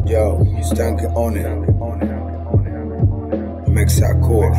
Yo, Stank on it. Mexacore.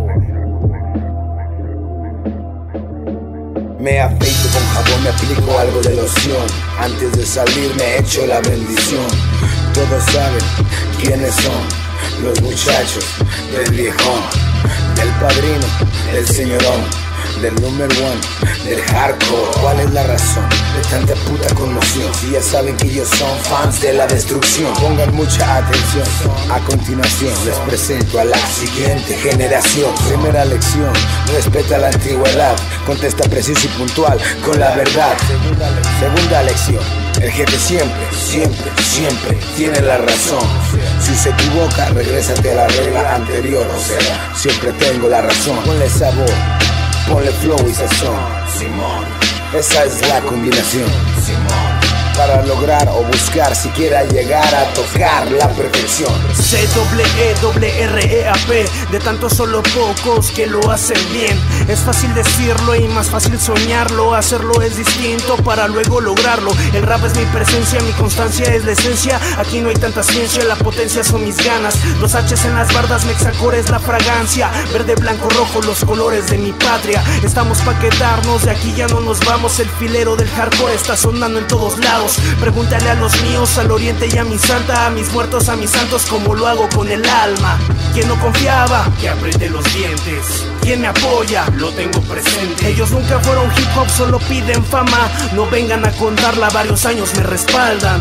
Me afeito con jabón, me aplico algo de loción. Antes de salir me echo la bendición. Todos saben quiénes son los muchachos del viejón, del padrino, del señorón, del número 1, del hardcore. ¿Cuál es la razón de tanta puta conmoción? Si ya saben que ellos son fans de la destrucción. Pongan mucha atención. A continuación les presento a la siguiente generación. Primera lección: respeta la antigüedad. Contesta preciso y puntual con la verdad. Segunda lección: el jefe siempre tiene la razón. Si se equivoca, regrésate a la regla anterior. O sea, siempre tengo la razón. Ponle sabor, ponle flow y sazón, Simón. Esa es la combinación, Simón, para lograr o buscar siquiera llegar a tocar la perfección. C-E-E-R-E-A-P, de tantos solo pocos que lo hacen bien. Es fácil decirlo y más fácil soñarlo. Hacerlo es distinto para luego lograrlo. El rap es mi presencia, mi constancia es la esencia. Aquí no hay tanta ciencia, la potencia son mis ganas. Los H's en las bardas, Mexacore es la fragancia. Verde, blanco, rojo, los colores de mi patria. Estamos pa' quedarnos, de aquí ya no nos vamos. El filero del hardcore está sonando en todos lados. Pregúntale a los míos, al oriente y a mi santa, a mis muertos, a mis santos, como lo hago con el alma. Quien no confiaba, que apriete los dientes. Quien me apoya, lo tengo presente. Ellos nunca fueron hip hop, solo piden fama. No vengan a contarla, varios años me respaldan.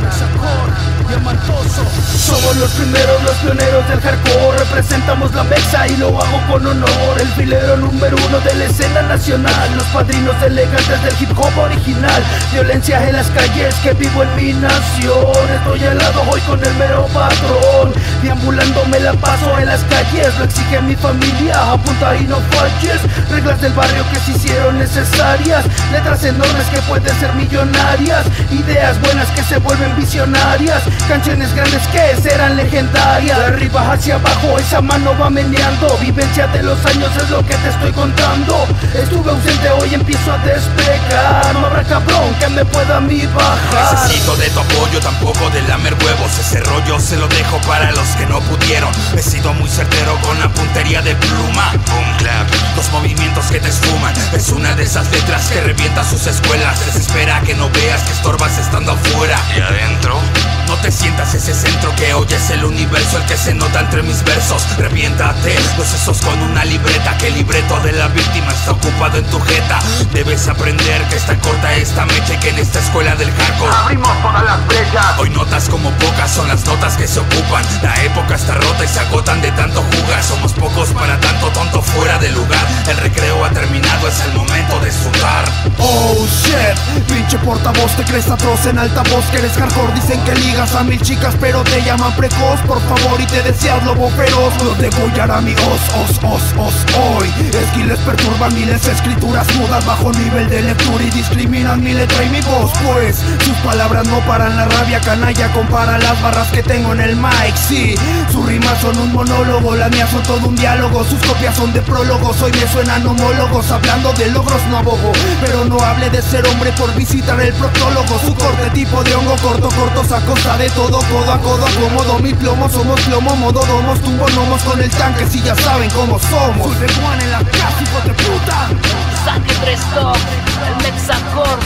Somos los primeros, los pioneros del hardcore. Representamos la mexa y lo hago con honor. El filero número 1 de la escena nacional. Los padrinos elegantes del hip hop original. Violencia en las calles, que vivo en mi nación. Estoy al lado hoy con el mero patrón. Deambulando me la paso en las calles. Lo exige mi familia, apunta y no falles. Reglas del barrio que se hicieron necesarias. Letras enormes que pueden ser millonarias. Ideas buenas que se vuelven visionarias. Canciones grandes que serán legendarias. De arriba hacia abajo esa mano va meneando. Vivencia de los años es lo que te estoy contando. Estuve ausente, hoy empiezo a despegar. No habrá cabrón que me pueda a mí bajar. Necesito de tu apoyo, tampoco de lamer huevos. Ese rollo se lo dejo para los que no pudieron. He sido muy certero con la puntería de pluma. Boom clap, dos movimientos que te esfuman. Es una de esas letras que revienta sus escuelas. Desespera que no veas que estorbas estando afuera. Y adentro no te sientas ese centro que oyes el universo, el que se nota entre mis versos. Reviéntate los sesos con una libreta, que el libreto de la víctima está ocupado en tu jeta. Debes aprender que está corta esta mecha y que en esta escuela del hardcore abrimos todas las brechas. Hoy notas como pocas son las notas que se ocupan. La época está rota y se agotan de tanto jugar. Somos pocos para tanto tonto fuera de lugar. El recreo ha terminado, es el momento de sudar. Oh shit, pinche portavoz, te crees atroz en altavoz que eres hardcore. Dicen que ligas a 1000 chicas pero te llaman precoz, por favor, y te deseas lobo feroz. Los degollará mi os hoy. Esquiles perturban miles, escrituras mudas bajo nivel de lectura y discriminan mi letra y mi voz. Pues sus palabras no paran la rabia, canalla, compara las barras que tengo en el mic. Sí, sus rimas son un monólogo, las mías son todo un diálogo. Sus copias son de prólogos, hoy me suenan homólogos. Hablando de logros no abogo, pero no hable de ser hombre por visitar el proctólogo. Su corte tipo de hongo, cortos a costa de todo, codo a codo, acomodo mi plomo. Somos plomo, modo domos, tumbo gnomos con el tanque, si ya saben cómo somos. Soy de Juan en la casa, hijo de puta. Saque Presto, el Mexacore.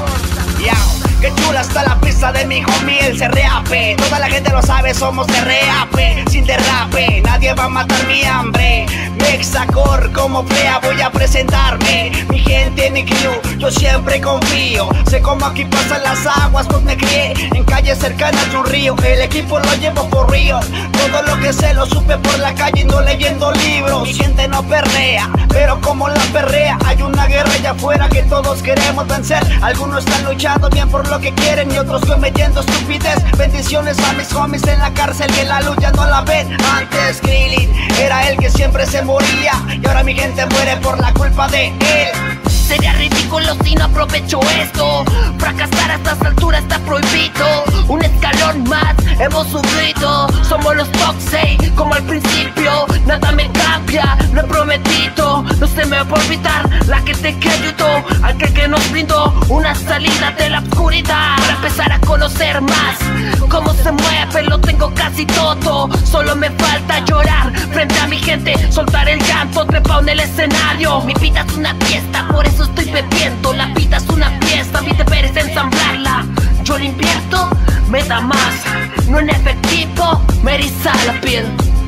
Qué chula está la pista de mi homie, el CRAP. Toda la gente lo sabe, somos de RAP. Sin derrape, nadie va a matar mi hambre. Mexacore, como fea voy a presentarme. Mi gente, mi crew, yo siempre confío. Sé cómo aquí pasan las aguas, pues me crié en calles cercanas a un río. El equipo lo llevo por río. Todo lo que sé lo supe por la calle y no leyendo libros. Mi gente no perrea, pero como la perrea, hay una guerra allá afuera que todos queremos vencer. Algunos están luchando bien por lo que quieren y otros cometiendo estupidez. Bendiciones a mis homies en la cárcel que la lucha no la ven. Antes Krillin era el que siempre se moría y ahora mi gente muere por la culpa de él. Sería ridículo si no aprovecho esto. Fracasar a estas alturas está prohibido. Un escalón más hemos subido. Somos los Foxey, como al principio. Nada me cambia, lo he prometido. No se me va a olvidar la que te ayudó. Aquel que nos brindó una salida de la oscuridad. Para empezar a conocer más cómo se mueve, lo tengo casi todo. Solo me falta llorar frente a mi gente, soltar el llanto, trepado en el escenario. Mi vida es una fiesta, por eso estoy bebiendo. La vida es una fiesta, mi deber es ensamblarla. Yo le invierto, me da más, no en efectivo, me eriza la piel.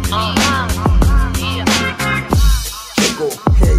Checo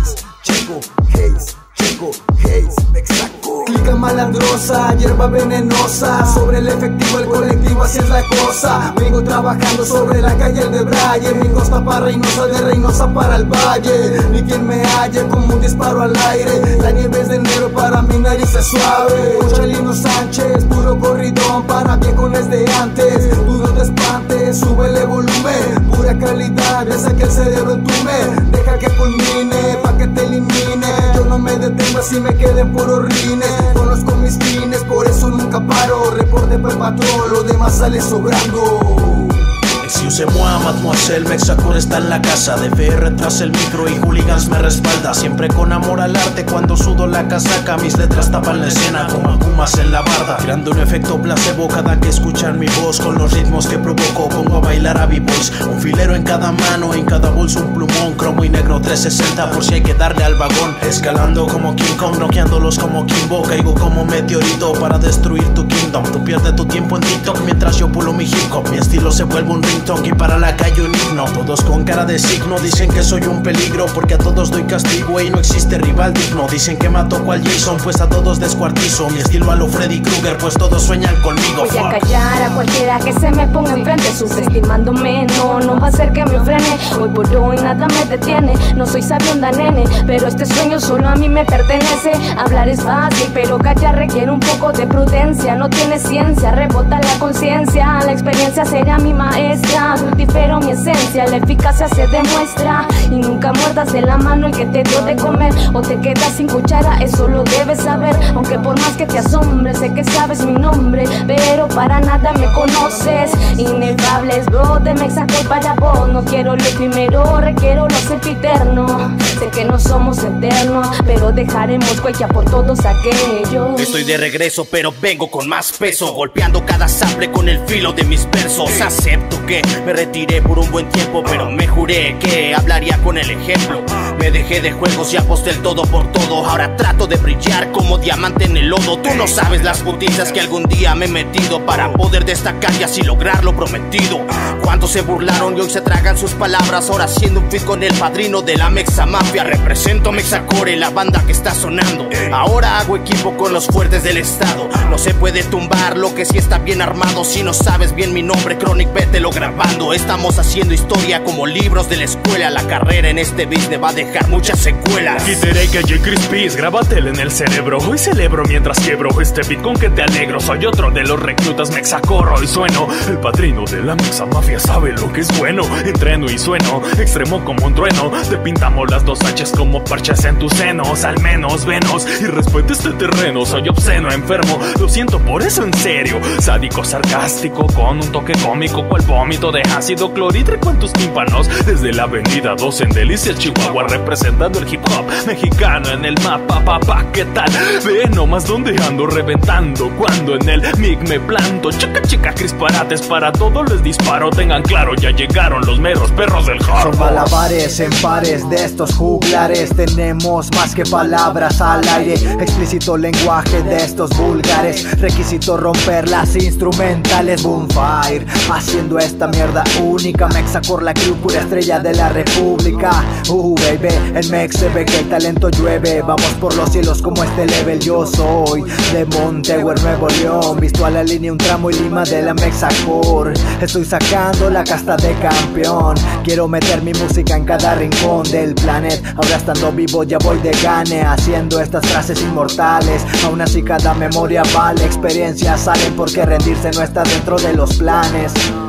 Haze, Mexaco. Clica malandrosa, hierba venenosa. Sobre el efectivo, el colectivo, así es la cosa. Vengo trabajando sobre la calle de Braille. Mi costa para Reynosa, de Reynosa para el valle. Ni quien me halle como un disparo al aire. La nieve es de enero, para mi nariz es suave. Chalino Sánchez, puro corridón para viejones de antes. Tú no te espantes, súbele volumen. Pura calidad, deja que el cerebro entume. Deja que culmine, pa' que te elimine. Yo no me detengo así me queden puros rines. Conozco mis fines, por eso nunca paro. Reporte per patrón, lo demás sale sobrando. Excusez-moi, mademoiselle, Mexacor está en la casa. De FR tras el micro y hooligans me respalda. Siempre con amor al arte cuando sudo la casaca. Mis letras tapan la escena como akumas en la barda, creando un efecto placebo cada que escuchan mi voz. Con los ritmos que provoco pongo a bailar a b-boys. Un filero en cada mano, en cada bolso un plumón. Cromo y negro 360 por si hay que darle al vagón. Escalando como King Kong, noqueándolos como Kimbo. Caigo como meteorito para destruir tu kingdom. Tú pierdes tu tiempo en TikTok mientras yo pulo mi hip hop. Mi estilo se vuelve un ringtone y para la calle un himno. Todos con cara de signo, dicen que soy un peligro porque a todos doy castigo y no existe rival digno. Dicen que mato cual Jason, pues a todos descuartizo. Mi estilo a lo Freddy Krueger, pues todos sueñan conmigo. Voy a callar a cualquiera que se me ponga enfrente, subestimándome, no va a ser que me frene. Hoy por hoy nada me detiene, no soy sabionda nene, pero este sueño solo a mí me pertenece. Hablar es fácil, pero callar requiere un poco de prudencia. No tiene ciencia, rebota la conciencia. La experiencia será mi maestra, difero mi esencia, la eficacia se demuestra. Y nunca muerdas de la mano el que te dio de comer, o te quedas sin cuchara, eso lo debes saber. Aunque por más que te asombre, sé que sabes mi nombre, pero para nada me conoces. Inefables, bro, de Mexacor para vos. No quiero lo primero, requiero lo sempiterno. Sé que no somos eternos, pero dejaremos huella por todos aquellos. Estoy de regreso, pero vengo con más peso, golpeando cada sample con el filo de mis versos. Acepto que me retiré por un buen tiempo, pero me juré que hablaría con el ejemplo. Me dejé de juegos y aposté el todo por todo. Ahora trato de brillar como diamante en el lodo. Tú no sabes las putizas que algún día me he metido para poder destacar y así lograr lo prometido. Cuántos se burlaron y hoy se tragan sus palabras. Ahora haciendo un feat con el padrino de la Mexa Mafia. Represento Mexacore, la banda que está sonando. Ahora hago equipo con los fuertes del estado. No se puede tumbar lo que sí está bien armado. Si no sabes bien mi nombre, Chronic, vételo grabando. Estamos haciendo historia como libros de la escuela. La carrera en este business va a dejar muchas secuelas. Quitaré que J. Crispis, grábatelo en el cerebro. Hoy celebro mientras quiebro este beat con que te alegro. Soy otro de los reclutas Mexacor, hoy sueno. El padrino de la Mexa Mafia sabe lo que es bueno. Entreno y sueno, extremo como un trueno. Te pintamos las dos H's como parches en tus senos. Al menos venos y respeta este terreno. Soy obsceno, enfermo, lo siento por eso en serio. Sádico, sarcástico, con un toque cómico, cual vómito de ácido clorhídrico en tus tímpanos. Desde la avenida 2 en Delicias, Chihuahua, representando el hip hop mexicano en el mapa, papá, ¿qué tal? Ve nomás donde ando reventando cuando en el mic me planto. Chica, chica, crisparates para todos les disparo. Tengan claro, ya llegaron los meros perros del hardcore. Son malabares en pares de estos juglares. Tenemos más que palabras al aire. Explícito lenguaje de estos vulgares. Requisito romper las instrumentales. Boomfire, haciendo esta mierda única. Mexacor, la crew, pura estrella de la república. Baby, en Mex se ve que el talento llueve. Vamos por los cielos como este level. Yo soy de Monteguer, Nuevo León. Visto a la línea un tramo y lima de la Mexacor. Estoy sacando la casta de campeón. Quiero meter mi música en cada rincón del planeta. Ahora estando vivo ya voy de gane, haciendo estas frases inmortales. Aún así cada memoria vale. Experiencias salen porque rendirse no está dentro de los planes. Miran cuánto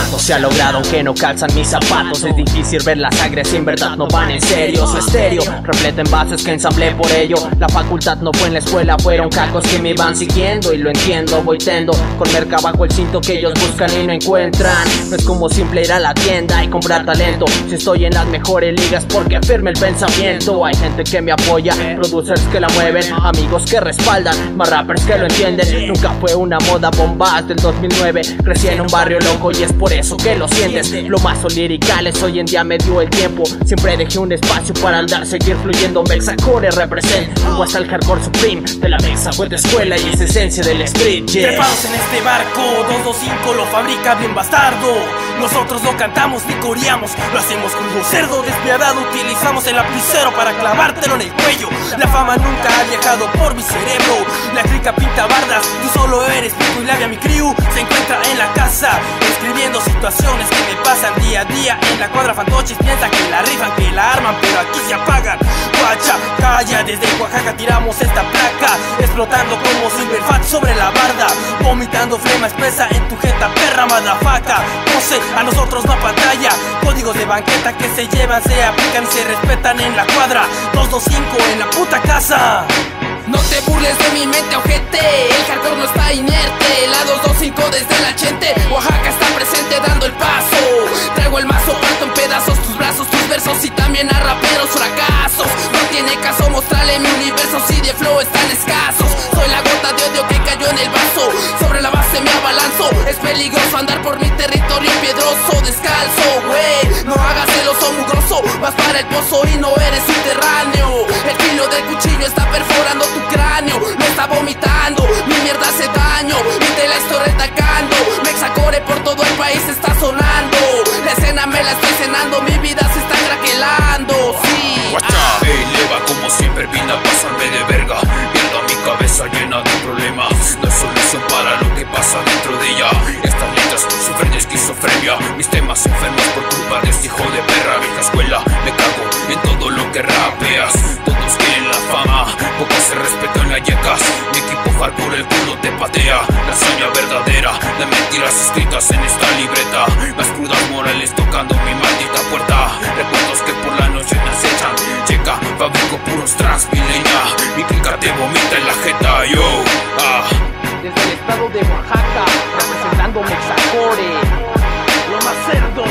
cuánto se ha logrado aunque no calzan mis zapatos. Es difícil ver la sangre si en verdad no van en serio. Su estéreo repleta envases que ensamblé por ello. La facultad no fue en la escuela, fueron cacos que me iban siguiendo. Y lo entiendo, voy tendo con merca bajo el cinto que ellos buscan y no encuentran. No es como simple ir a la tienda y comprar talento. Si estoy en las mejores ligas porque firme el pensamiento. Hay gente que me apoya, producers que la mueven, amigos que respaldan, más rappers que lo entienden. Nunca fue una moda bombas del 2009. Crecí en un barrio loco y es por eso que lo sientes. Lo más son liricales, hoy en día me dio el tiempo. Siempre dejé un espacio para andar, seguir fluyendo. Mexacore represent, como hasta el hardcore supreme de la Mexa fue de escuela y es esencia del street, yeah. Trepados en este barco, 225 lo fabrica bien bastardo. Nosotros no cantamos ni coreamos, lo hacemos crudo, cerdo despiadado. Utilizamos el lapicero para clavártelo en el cuello. La fama nunca ha viajado por mi cerebro. La clica pinta bardas, tú solo eres pico y labia. Mi crew se encuentra en la casa, escribiendo situaciones que me pasan día a día. En la cuadra fantoches piensan que la rifan, que la arman, pero aquí se apagan. Guacha, calla, desde Oaxaca tiramos esta placa, explotando como Silverfat sobre la barda, vomitando flema espesa en tu jeta, perra madafaca. Pose, a nosotros no pantalla, códigos de banqueta que se llevan, se aplican y se respetan en la cuadra. 225 en la puta casa. No te burles de mi mente, ojete, el hardcore no está inerte. La 225 desde la Chente, Oaxaca está presente dando el paso. Traigo el mazo, parto en pedazos tus brazos, tus versos y también a raperos fracasos. No tiene caso mostrarle mi universo si de flow están escasos. Soy la gota de odio que cayó en el vaso, sobre la base me abalanzo. Es peligroso andar por mi territorio piedroso, descalzo, güey. No hagas el oso mugroso, vas para el pozo y no eres subterráneo. El filo del cuchillo está perforando tu cráneo, me está vomitando, mi mierda hace daño y te la estoy retacando. Mexacore por todo el país está sonando, la escena me la estoy cenando, mi vida se está craquelando, sí. Guacha, eleva como siempre vine a pasarme de verga. Mierda, mi cabeza llena de problemas, no hay solución para lo que pasa dentro de ella. Estas letras sufren de esquizofrenia, mis temas enfermos por culpa de este hijo de perra. Vieja escuela, me cago en todo lo que rapeas. Todos quieren la fama, pocos se respetan las yecas. Mi equipo hardcore el culo te patea. La hazaña verdadera, las mentiras escritas en esta libreta. Las crudas morales tocando mi maldita puerta. Recuerdos que por la noche me acechan. Checa, fabrico puros trans, mi leña. Mi clica te vomita en la jeta, yo. Desde el estado de Oaxaca, representando Mexacore, lo más cerdo.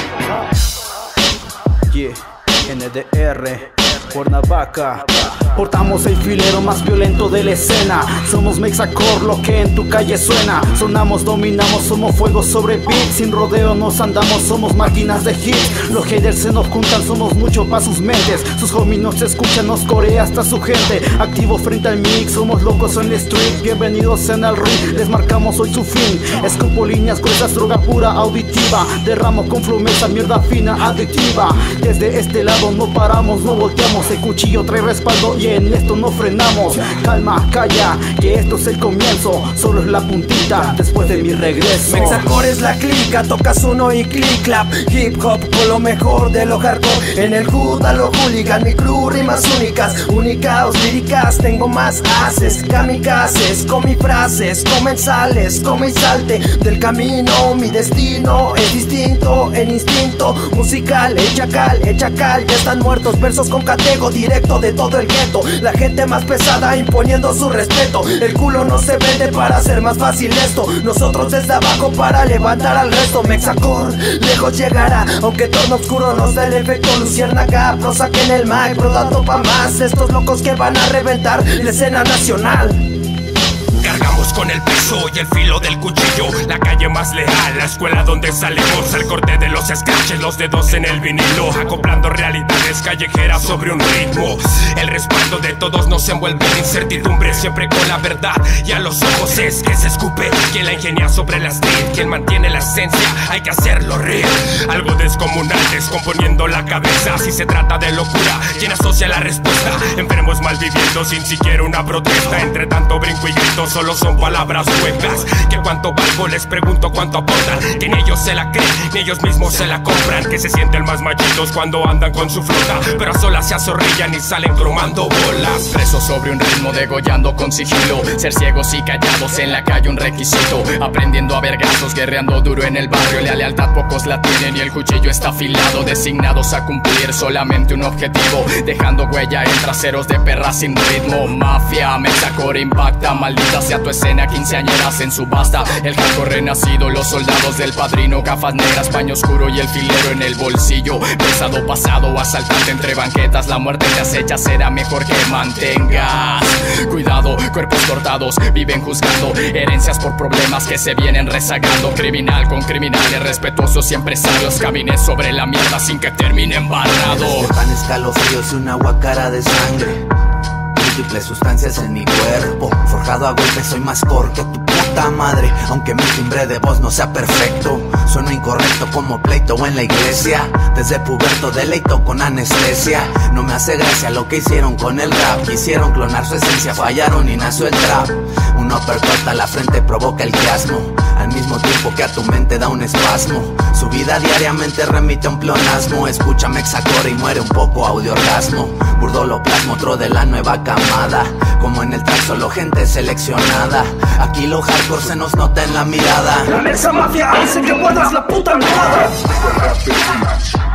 Yeah, NDR, Cuernavaca. Portamos el filero más violento de la escena. Somos Mexacore, lo que en tu calle suena. Sonamos, dominamos, somos fuego sobre beat. Sin rodeo nos andamos, somos máquinas de hits. Los haters se nos juntan, somos mucho pa' sus mentes. Sus homies nos escuchan, nos corea hasta su gente. Activo frente al mix, somos locos en la street. Bienvenidos en el ring, les marcamos hoy su fin. Escupo líneas gruesas, droga pura auditiva. Derramo con flumesa, mierda fina, adictiva. Desde este lado no paramos, no volteamos. El cuchillo trae respaldo y en esto no frenamos. Calma, calla, que esto es el comienzo. Solo es la puntita después de mi regreso. Mexacore es la clica, tocas uno y click clap. Hip hop con lo mejor de lo hardcore. En el hood a lo hooligan, mi crew rimas únicas. Únicas, líricas, tengo más haces. Kamikazes, con mis frases, comensales, come y salte del camino. Mi destino es distinto, el instinto musical. El chacal, ya están muertos. Versos con catego directo de todo el gueto. La gente más pesada imponiendo su respeto. El culo no se vende para hacer más fácil esto. Nosotros desde abajo para levantar al resto. Mexacore lejos llegará, aunque torno oscuro nos da el efecto luciérnaga. Prosa que en el mic, pro dando pa' más. Estos locos que van a reventar la escena nacional. Cargamos con el peso y el filo del cuchillo. La calle más leal, la escuela donde salimos. El corte de los scratches, los dedos en el vinilo. Acoplando realidades callejeras sobre un ritmo. El respaldo de todos nos envuelve en incertidumbre. Siempre con la verdad y a los ojos es que se escupe. Quien la ingenia sobre la street, quien mantiene la esencia, hay que hacerlo real. Algo descomunal, descomponiendo la cabeza. Si se trata de locura, quien asocia la respuesta. Enfermos mal viviendo sin siquiera una protesta. Entre tanto brinco y grito, solo somos son palabras huecas. Que cuánto valgo, les pregunto cuánto aportan. Que ni ellos se la creen, ni ellos mismos se la compran. Que se sienten más machitos cuando andan con su flota, pero a solas se azorrillan y salen cromando bolas. Presos sobre un ritmo, degollando con sigilo. Ser ciegos y callados en la calle un requisito. Aprendiendo a vergazos, guerreando duro en el barrio. La lealtad pocos la tienen y el cuchillo está afilado. Designados a cumplir solamente un objetivo, dejando huella en traseros de perras sin ritmo. Mafia, Mexacore impacta. Maldita sea tu escena, quinceañeras en subasta. El hardcore renacido, los soldados del padrino. Gafas negras, paño oscuro y el filero en el bolsillo. Pesado pasado, asaltante entre banquetas. La muerte te acecha, será mejor que mantengas cuidado. Cuerpos cortados, viven juzgando herencias por problemas que se vienen rezagando. Criminal con criminales, respetuosos y empresarios. Caminé sobre la mierda sin que termine embarrado. Tan escalofríos y una guacara de sangre. Múltiples sustancias en mi cuerpo. Forjado a golpes, soy más core que tu puta madre. Aunque mi timbre de voz no sea perfecto, sueno incorrecto como pleito en la iglesia. Desde puberto deleito con anestesia. No me hace gracia lo que hicieron con el rap. Quisieron clonar su esencia, fallaron y nació el trap. Un uppercut a la frente provoca el quiasmo, al mismo tiempo que a tu mente da un espasmo. Su vida diariamente remite a un pleonasmo. Escucha Mexacore y muere un poco audio orgasmo. Burdo lo plasmo, otro de la nueva camada. Como en el track solo gente seleccionada. Aquí lo hardcore se nos nota en la mirada. La Mexa Mafia hace que guardas la puta nada.